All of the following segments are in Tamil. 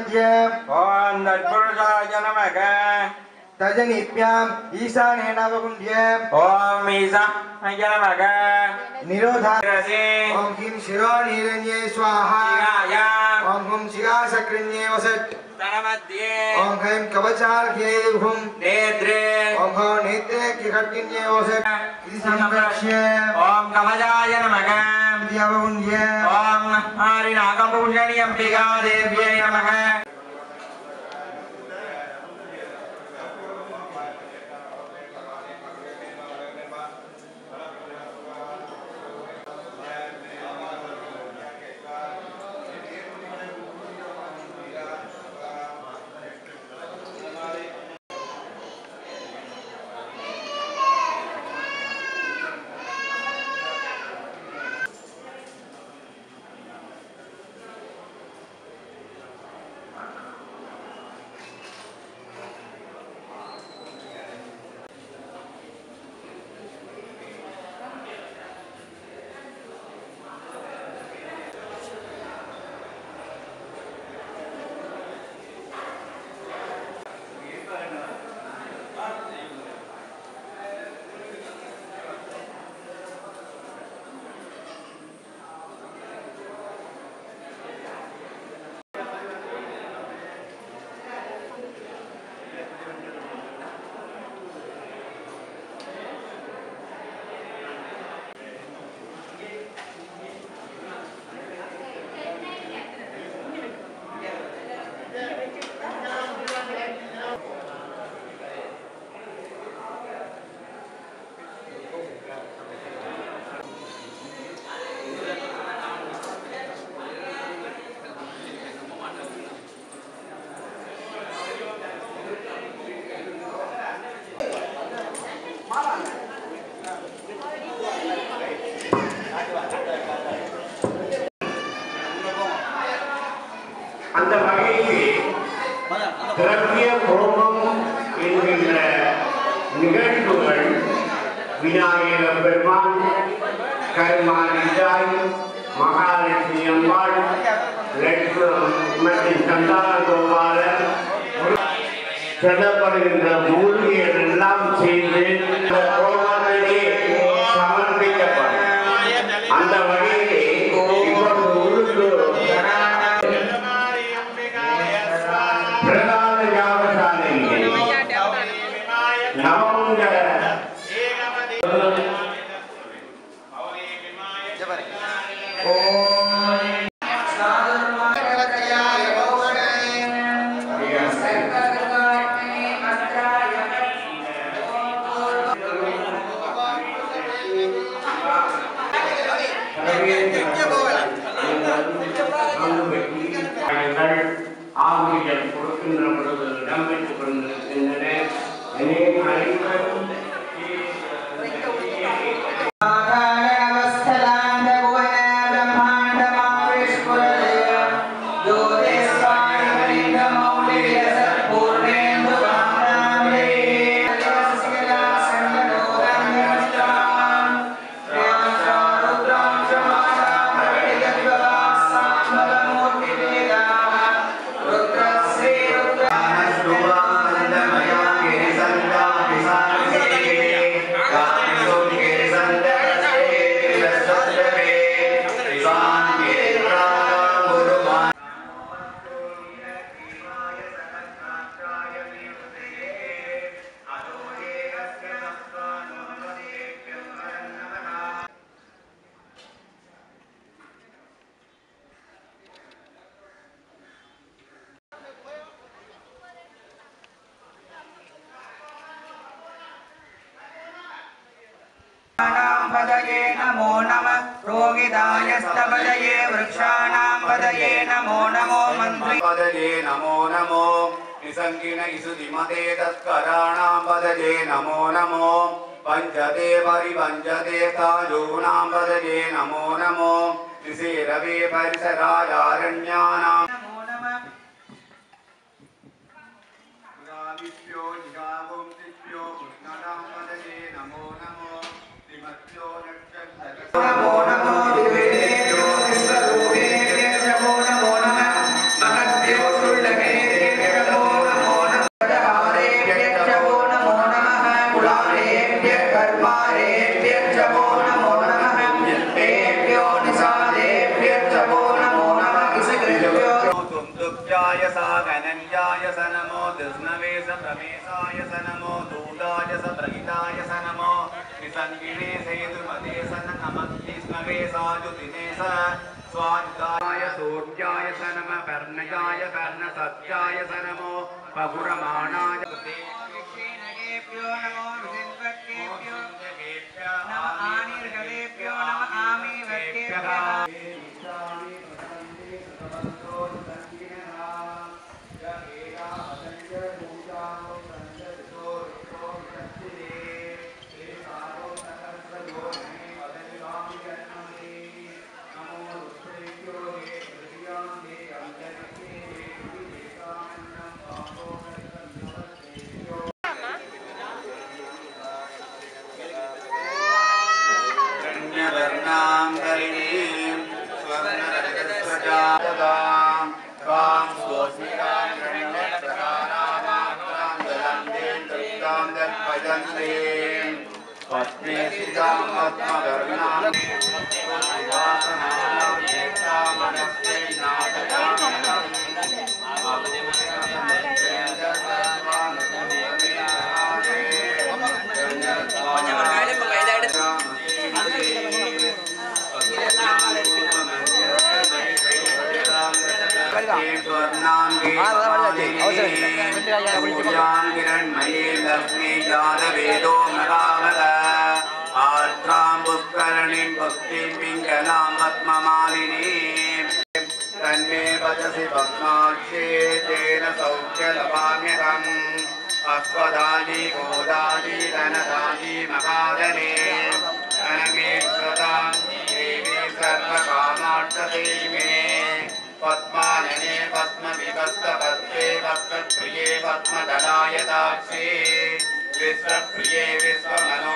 नमस्कृत्य ओम तत्पुरुषाय नमः तजनिभ्याम् ईशानेन अवगुण्य ओम ईशानाय नमः निरोधारसे ओम किं शिरोनिरण्ये स्वाहा ओम हुं शिगाशकृण्ये वसत् तनमध्ये ओम हैं कवचार्घ्ये हुं नेत्रे ओम हो नेत्रे किखट्किन्ये वसत् इति संरक्ष्य ओम कवचाय नमः अवगुण्य ओम हरिनागभूषणी अंबिका देव्यै नमः அந்த வகையிலே திரவிய ஹோமம் என்கின்ற நிகழ்வுகள் விநாயக பெருமான் கருமாரிதாய் மகாலட்சுமி அம்பாள் மற்றும் சந்தான கோபாலர் சொல்லப்படுகின்ற மூலிகைகள் எல்லாம் செய்து கோமானிலே சமர்ப்பிக்கப்படும். அந்த வகையிலே இப்பொழுது உள்ளுக்கு பிரதான யாகசாலையிலே நவமங்கல ஆகுதிகள் கொடுக்கின்ற பொழுது இடம்பெற்றுக் கொண்டிருக்கின்றன. पदये नमो नमः रोगिदायस्तपदये वृक्षाणां पदये नमो नमो मन्त्रि पदये नमो नमो निसंगिन इसुदिमते तत्कराणां पदये नमो नमो पंचते परिपंचते ताजूनां पदये नमो नमो निसेरवे परिसरायारण्यानां नमो नमः गाविभ्यो निगावं तिभ्यो पुष्णानां पदये नमो नमो त्रिमत्यो नक्षत्र नमो नमो दिवेभ्यो विश्वरूपेभ्यो नमो नमः महद्भ्यो सुल्लभे सूर्याय सागनन्याय स नमो दिस्नवे स प्रमेशाय स नमो दूताय स प्रहिताय स नमो निसङ्गिने सेतुमते स नमः विष्णवे साजुतिने स स्वादिताय सूर्याय स नमः कर्णयाय कर्णसत्याय स नमो बहुरमाणाय देवक्षेणकेभ्यो नमो ऋषिन्वक्केभ्यो नमः आनिर्गलेभ्यो नमः आमीवर्गेभ्यः तन्मे वचसि पद्माक्षे तेन सौख्यलभाम्यहम् अश्वदानी गोदानी धनदानी महादने धनमेक्षतां देवी सर्वकामार्थदे मे पद्मानने पद्मविभक्तपत्रे भक्तप्रिये पद्मदलाय दाक्षे विश्वप्रिये विश्वमनो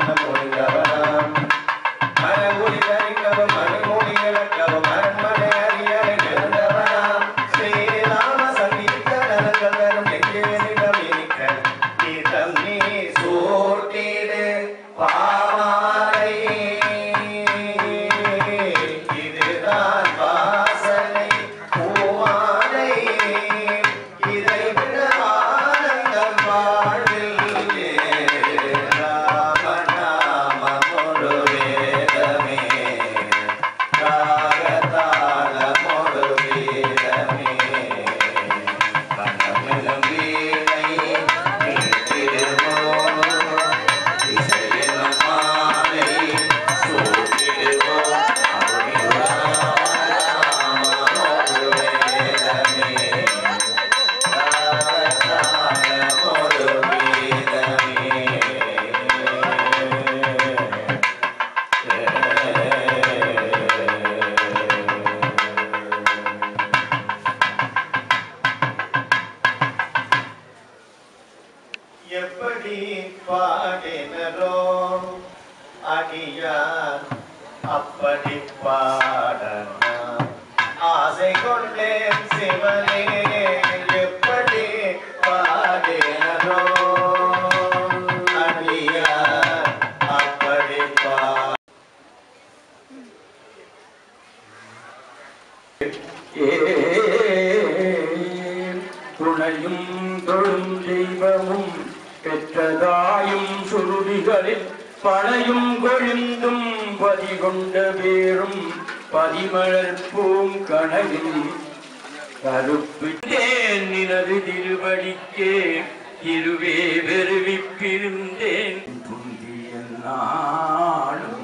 Mara அப்படி பாடனா ஆசை கொண்டேன் சிவனே எப்படி பாடினோ அடியார் அப்படி துணையும் தொழும் தெய்வமும் பெற்றதாயும் சுருதிகளில் பழையும் கொழுந்தும் பதிகொண்ட பேரும் பதிமலர் பூங்கணவில் கருப்பிட்டேன் நிலவு திருவடிக்கே திருவே வெறுவிப்பிருந்தேன் புந்திய நாளும்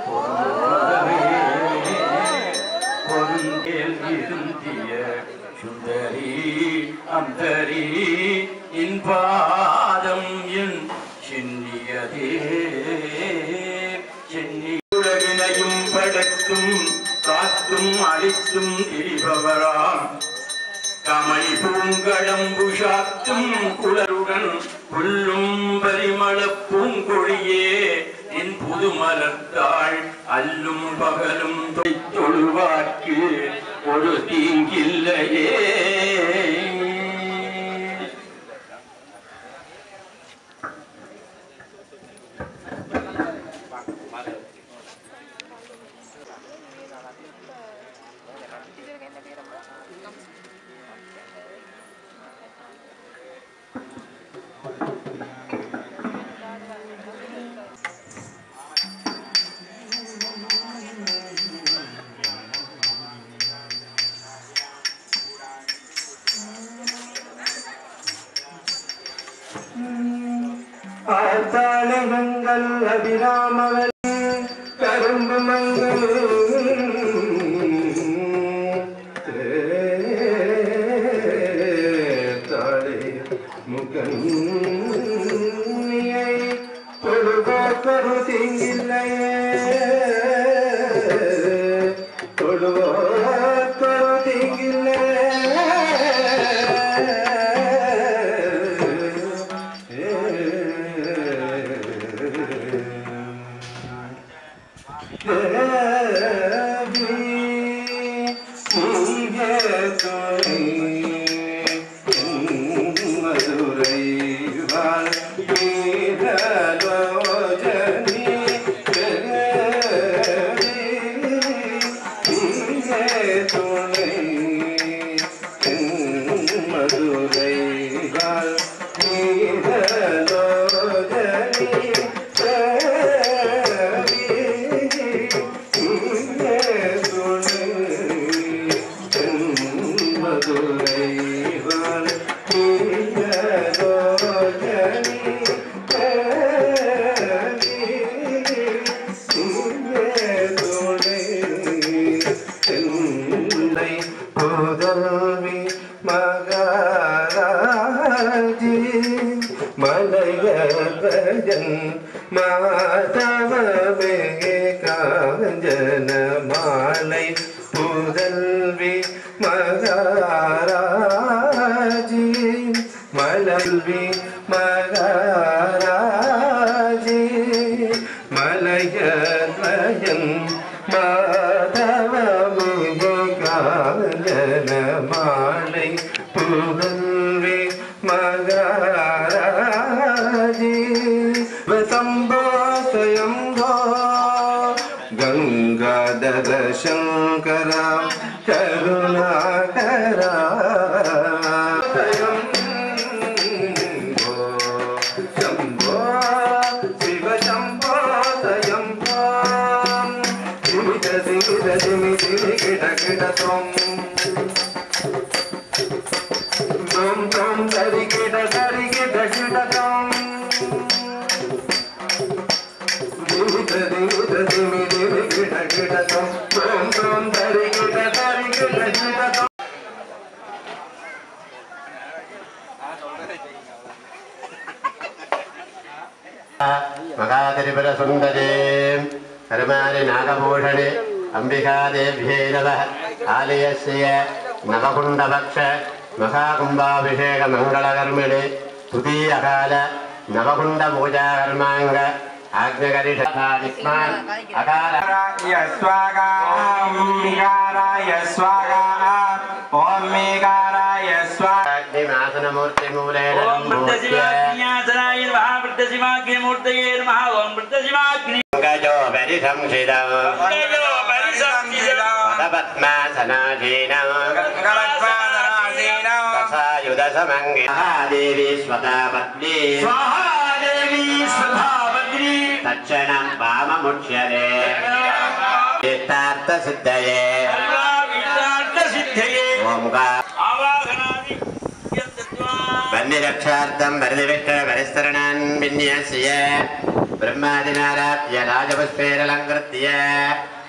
பொருந்தேல் இருந்திய சுந்தரி அந்தரி என் பாதம் என் சென்னியதே சென்னி உலகினையும் படைத்தும் காத்தும் அழித்தும் திரிபவராம் கமலி பூங்கடம்பு சாத்தும் குளருடன் புல்லும் பரிமள பூங்கொழியே என் புது மலர்த்தாள் அல்லும் பகலும் தொழுவாக்கு ஒரு தீங்கில்லையே ஆத்தாளகங்கள் அபிராமவல் கரும்பு மங்கள் தாளே முகன்னியை தொழுவாக்கரு தீங்கில்லையே தொழுவாக்கரு தீங்கில்லையே மாதவமே காஞ்சன மாலை புதல்வி மகாராஜி மலல்வி மகாராஜி மலையன் மாதவமே காஞ்சன மாலை புதல்வி மகாராஜி சம்போ ஸ்வயம்போ गंगाधर शंकर करुणाकर शंभो शिव शंभो शंभो सिमित सिमित सिमि सिमि किट किट त्वं त्वं त्वं धरि किट किट त्वं महात्रिपुर सुंदरे कर्माणि नागभूषणे अंबिकादेव्यै नमः आलयस्य नवकुण्डभक्ष महाकुम्भाभिषेक मंगलकर्मिणे तुतीयकाल नवकुण्डपूजाकर्माङ्ग आज्ञगरिष्ठानिस्मान् अकाराय स्वाहा मेघाराय स्वाहा ओम मेघाराय स्वाहा अग्निमासनमूर्तिमूलेन ओम वृद्धशिवाग्नियासनाय नमः वृद्धशिवाग्निमूर्तये नमः ओम वृद्धशिवाग्नि गजो परिसंसिदं गजो परिसंसिदं पद्मासनासीनं दशायुधसमङ्गे देवी स्वता पत्नी स्वाहा देवी स्वधा भद्री तत्क्षणं वाममुच्यते तीर्थार्थसिद्धये सर्वाभीष्टार्थसिद्धये ओंकार आवाहनादि यत्त्वा वन्यरक्षार्थं वरदिविष्टवरिस्तरणान् विन्यस्य ब्रह्मादिनाराध्य राजपुष्पेरलङ्कृत्य